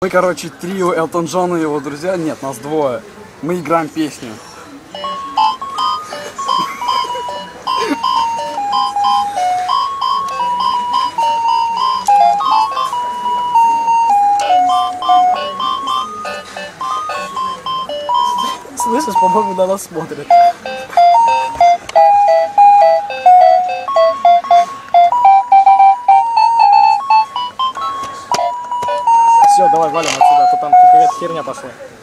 Мы, короче, трио Элтон Джон и его друзья. Нет, нас двое. Мы играем песню. Слышишь, по-моему, на нас смотрят. Все, давай валим отсюда, а то там какая-то херня пошла.